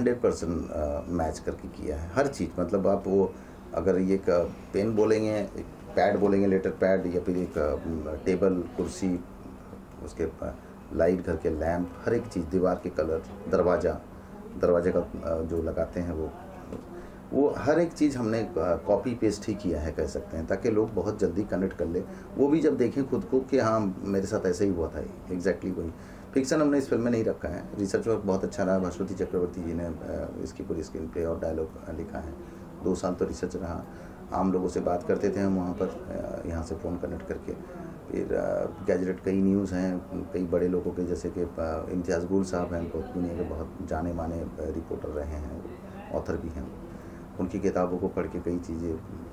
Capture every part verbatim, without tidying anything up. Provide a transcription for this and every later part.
Hundred percent match करके किया है हर चीज़। मतलब आप वो अगर ये एक पेन बोलेंगे, एक पैड बोलेंगे, लेटर पैड, या फिर एक टेबल, कुर्सी, उसके लाइट, घर के लैंप, हर एक चीज़, दीवार के कलर, दरवाज़ा, दरवाजे का जो लगाते हैं वो वो हर एक चीज़ हमने कॉपी पेस्ट ही किया है कह सकते हैं, ताकि लोग बहुत जल्दी कनेक्ट कर ले। वो भी जब देखें खुद को कि हाँ मेरे साथ ऐसे ही हुआ था, एग्जैक्टली वही। फिक्सन हमने इस फिल्म में नहीं रखा है। रिसर्च वर्क बहुत अच्छा रहा। भास्वती चक्रवर्ती जी ने इसकी पूरी स्क्रीन प्ले और डायलॉग लिखा है। दो साल तो रिसर्च रहा। आम लोगों से बात करते थे हम वहाँ पर, यहाँ से फ़ोन कनेक्ट करके। फिर गैजेट कई न्यूज़ हैं कई बड़े लोगों के, जैसे कि इम्तियाज़ गुल साहब हैं, बहुत दुनिया के बहुत जाने माने रिपोर्टर रहे हैं, ऑथर भी हैं। उनकी किताबों को पढ़ के कई चीज़ें,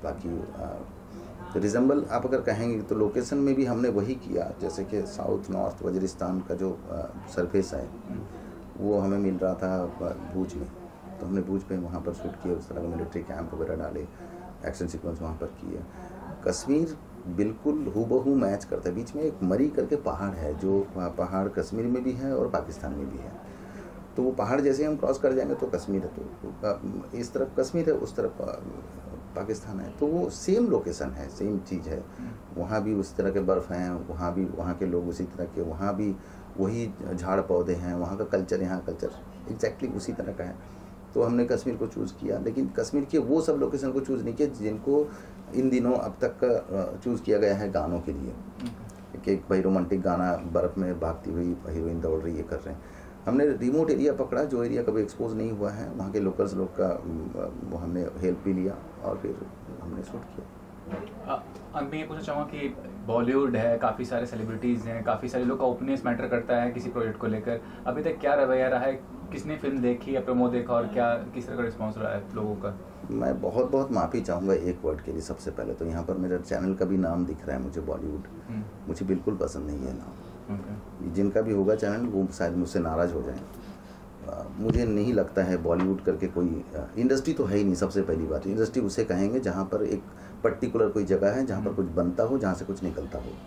बाकी रिजम्बल आप अगर कहेंगे तो लोकेशन में भी हमने वही किया, जैसे कि साउथ नॉर्थ वजीरिस्तान का जो सरफेस है वो हमें मिल रहा था भूज में, तो हमने भूज पे वहाँ पर शूट किया। उस तरह का मिलिट्री कैंप वगैरह डाले, एक्शन सीक्वेंस वहाँ पर किए। कश्मीर बिल्कुल हूबहू मैच करता है। बीच में एक मरी करके पहाड़ है, जो पहाड़ कश्मीर में भी है और पाकिस्तान में भी है। तो वो पहाड़ जैसे हम क्रॉस कर जाएंगे तो कश्मीर है, तो इस तरफ कश्मीर है, उस तरफ पाकिस्तान है, तो वो सेम लोकेशन है, सेम चीज़ है। वहाँ भी उस तरह के बर्फ़ हैं, वहाँ भी वहाँ के लोग उसी तरह के, वहाँ भी वही झाड़ पौधे हैं, वहाँ का कल्चर, यहाँ कल्चर एग्जैक्टली उसी तरह का है। तो हमने कश्मीर को चूज़ किया, लेकिन कश्मीर के वो सब लोकेशन को चूज़ नहीं किया जिनको इन दिनों अब तक का चूज़ किया गया है गानों के लिए, कि एक भाई रोमांटिक गाना, बर्फ़ में भागती हुई हीरोइन दौड़ रही है, कर रहे हैं। हमने रिमोट एरिया पकड़ा, जो एरिया कभी एक्सपोज नहीं हुआ है, वहाँ के लोकल्स लोग का वो हमने हेल्प भी लिया और फिर हमने शूट किया। अब मैं ये पूछना चाहूँगा कि बॉलीवुड है, काफ़ी सारे सेलिब्रिटीज़ हैं, काफ़ी सारे लोग का ओपिनियंस मैटर करता है किसी प्रोजेक्ट को लेकर। अभी तक क्या रवैया रहा है, किसने फिल्म देखी या प्रोमो देखा और क्या किस तरह का रिस्पॉन्स रहा है लोगों का? मैं बहुत बहुत माफ़ी चाहूँगा एक वर्ड के लिए। सबसे पहले तो यहाँ पर मेरे चैनल का भी नाम दिख रहा है मुझे, बॉलीवुड, मुझे बिल्कुल पसंद नहीं है नाम। Okay. जिनका भी होगा चैनल वो शायद मुझसे नाराज़ हो जाए। मुझे नहीं लगता है बॉलीवुड करके कोई इंडस्ट्री तो है ही नहीं। सबसे पहली बात, इंडस्ट्री उसे कहेंगे जहाँ पर एक पर्टिकुलर कोई जगह है जहाँ पर कुछ बनता हो, जहाँ से कुछ निकलता हो।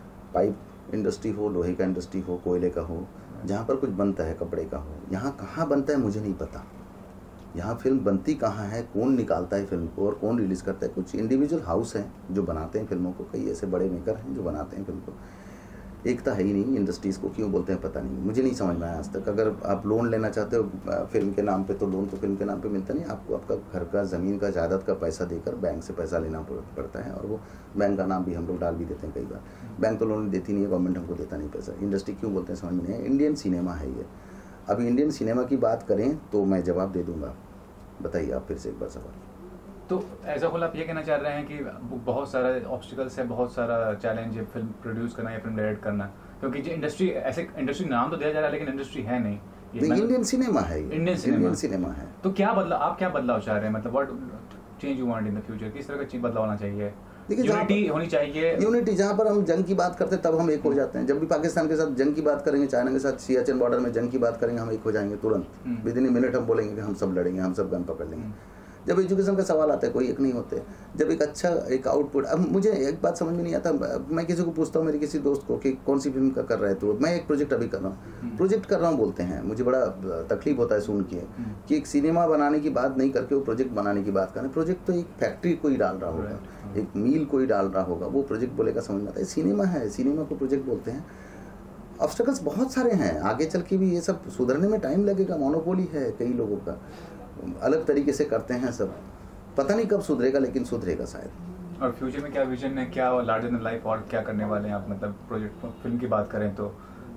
पाइप इंडस्ट्री हो, लोहे का इंडस्ट्री हो, कोयले का हो, जहाँ पर कुछ बनता है, कपड़े का हो। यहाँ कहाँ बनता है मुझे नहीं पता, यहाँ फिल्म बनती कहाँ है, कौन निकालता है फिल्म को और कौन रिलीज़ करता है। कुछ इंडिविजुअल हाउस हैं जो बनाते हैं फिल्मों को, कई ऐसे बड़े मेकर हैं जो बनाते हैं फिल्म को। एकता है ही नहीं इंडस्ट्रीज़ को, क्यों बोलते हैं पता नहीं, मुझे नहीं समझ में आया आज तक। अगर आप लोन लेना चाहते हो फिल्म के नाम पे, तो लोन तो फिल्म के नाम पे मिलता नहीं, आपको आपका घर का, ज़मीन का, जायदाद का पैसा देकर बैंक से पैसा लेना पड़ता है। और वो बैंक का नाम भी हम लोग डाल भी देते हैं कई बार। बैंक तो लोन देती नहीं है, गवर्नमेंट हमको देता नहीं पैसा। इंडस्ट्री क्यों बोलते हैं समझ में नहीं है। इंडियन सिनेमा है ये। अभी इंडियन सिनेमा की बात करें तो मैं जवाब दे दूँगा। बताइए आप फिर से एक बार सवाल। तो एज अ होल आप ये कहना चाह रहे हैं कि बहुत सारा ऑब्स्टिकल्स है, बहुत सारा चैलेंज है फिल्म प्रोड्यूस करना या फिल्म डायरेक्ट करना, क्योंकि जो इंडस्ट्री, ऐसे इंडस्ट्री नाम तो दिया जा रहा है लेकिन इंडस्ट्री है नहीं। इंडियन सिनेमा है, इंडियन सिनेमा सिनेमा है। तो क्या बदलाव, आप क्या बदलाव चाह रहे हैं, मतलब what change you want in the future, किस तरह का चीज बदलाव होना चाहिए? यूनिटी होनी चाहिए। यूनिटी, जहाँ पर हम जंग की बात करते हैं तब हम एक हो जाते हैं। जब भी पाकिस्तान के साथ जंग की बात करेंगे, चाइना के साथ सियाचिन बॉर्डर में जंग की बात करेंगे, हम एक हो जाएंगे तुरंत। विद इन ए मिनट हम बोलेंगे कि हम सब लड़ेंगे, हम सब गन पकड़ लेंगे। जब एजुकेशन का सवाल आता है, कोई एक नहीं होते। जब एक अच्छा एक आउटपुट, अब मुझे एक बात समझ में नहीं आता, मैं किसी को पूछता हूँ, मेरे किसी दोस्त को, कि कौन सी फिल्म का कर रहा है, तो मैं एक प्रोजेक्ट अभी कर रहा हूँ, प्रोजेक्ट कर रहा हूँ बोलते हैं। मुझे बड़ा तकलीफ होता है सुन के कि एक सिनेमा बनाने की बात नहीं करके वो प्रोजेक्ट बनाने की बात करें। प्रोजेक्ट तो एक फैक्ट्री कोई डाल रहा होगा, एक मील कोई डाल रहा होगा, वो प्रोजेक्ट बोलेगा, समझ में आता है। सिनेमा है, सिनेमा को प्रोजेक्ट बोलते हैं। ऑब्स्टेकल्स बहुत सारे हैं, आगे चल के भी ये सब सुधरने में टाइम लगेगा। मोनोपोली है कई लोगों का, अलग तरीके से करते हैं सब, पता नहीं कब सुधरेगा, लेकिन सुधरेगा शायद। और फ्यूचर में क्या विजन है, क्या लार्जर देन लाइफ और क्या करने वाले हैं आप? मतलब प्रोजेक्ट फिल्म की बात करें तो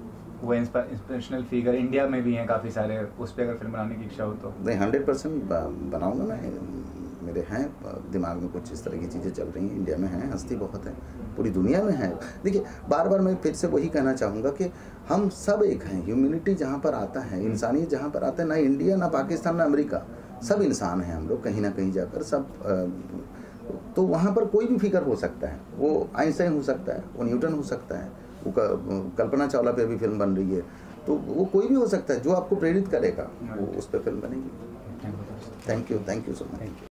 वो इंस्पिरेशनल फिगर इंडिया में भी हैं काफ़ी सारे, उस पर अगर फिल्म बनाने की इच्छा हो तो? नहीं, हंड्रेड परसेंट बनाऊँगा मैं। मेरे हैं दिमाग में कुछ इस तरह की चीज़ें चल रही हैं, इंडिया में हैं, हस्ती बहुत है, पूरी दुनिया में है। देखिए, बार बार मैं फिर से वही कहना चाहूँगा कि हम सब एक हैं। ह्यूमैनिटी जहाँ पर आता है, इंसानियत जहाँ पर आता है, ना इंडिया, ना पाकिस्तान, ना अमेरिका, सब इंसान हैं हम लोग, कहीं ना कहीं जाकर सब। तो वहाँ पर कोई भी फिगर हो सकता है, वो आइंस्टाइन हो सकता है, वो न्यूटन हो सकता है, वो कल्पना चावला पे भी फिल्म बन रही है, तो वो कोई भी हो सकता है। जो आपको प्रेरित करेगा वो उस पर फिल्म बनेगी। Thank you, thank you so much.